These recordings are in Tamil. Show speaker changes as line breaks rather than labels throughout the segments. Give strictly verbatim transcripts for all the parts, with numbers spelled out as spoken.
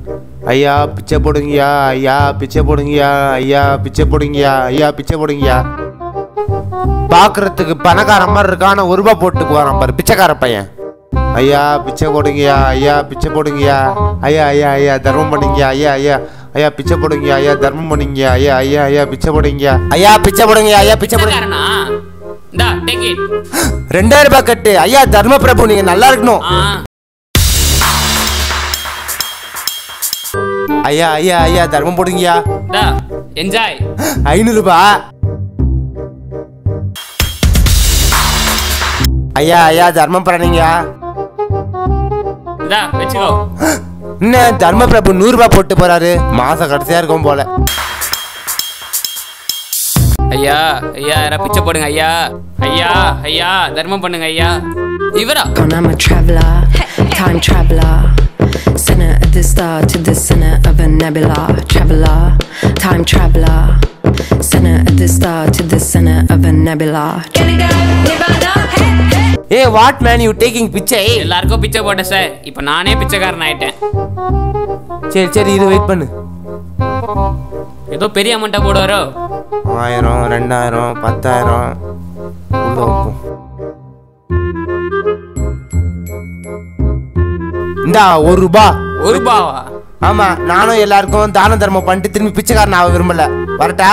ஐயா பிச்சை போடுங்கயா, ஐயா பிச்சை போடுங்கயா, ஐயா பிச்சை போடுங்கயா, ஐயா பிச்சை போடுங்கயா. பாக்குறதுக்கு பணக்கார மாதிரி இருக்கான ஒரு ரூபா போட்டு போறான் பாரு பிச்சைக்கார பையன். ஐயா பிச்சை போடுங்கயா, ஐயா பிச்சை போடுங்கயா, ஐயா ஐயா ஐயா தர்மம் பண்ணுங்கயா, ஐயா ஐயா ஐயா பிச்சை போடுங்கயா, ஐயா தர்மம் பண்ணுங்கயா, ஐயா ஐயா ஐயா பிச்சை போடுங்கயா, ஐயா பிச்சை போடுங்கயா, ஐயா பிச்சை போடுங்க. ரெண்டாயிரம் ரூபாய் கட்டு. ஐயா தர்ம பிரபு, நீங்க நல்லா இருக்கணும். ஐயா ஐயா ஐயா தர்மம் போடுங்கயா.
என்ஜாய்.
ஐநூறு ரூபாய். ஐயா ஐயா தர்மம் பண்ணீங்க. என்ன தர்ம பிரபு நூறு ரூபாய் போட்டு போறாரு, மாசம் கடைசியா இருக்கும் போல.
ஐயா ஐயா யாரா பிச்சை போடுங்க ஐயா, ஐயா ஐயா தர்மம் பண்ணுங்க ஐயா. இவரா?
I'm a traveler, time traveler, center of the star to the center of a nebula. Traveler, time traveler, center of the star to the center of a nebula.
Hey, what man you taking picture?
எல்லாருக்கும் பிச்சை போட்டேன் சார், இப்போ நானே பிச்சைக்காரன் ஆயிட்டேன்.
சரி சரி இது வெயிட் பண்ணு.
ஏதோ பெரிய அமௌண்ட்டா போடுவாரோ?
ஆயிரம், ரெண்டாயிரம், பத்தாயிரம். இந்தா ஒரு ரூபா.
ஒரு ரூபாவா?
ஆமா, நானும் எல்லாருக்கும் தான தர்மம் பண்ணிட்டு திரும்பி பிச்சைக்காரன் ஆக விரும்பல. வரட்டா?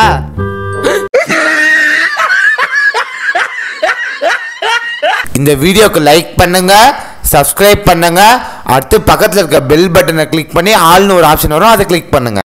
இந்த வீடியோக்கு லைக் பண்ணுங்க, சப்ஸ்கிரைப் பண்ணுங்க, அடுத்து பக்கத்தில் இருக்க பெல் பட்டனை கிளிக் பண்ணி ஆல்னு ஒரு ஆப்ஷன் வரும், அதை கிளிக் பண்ணுங்க.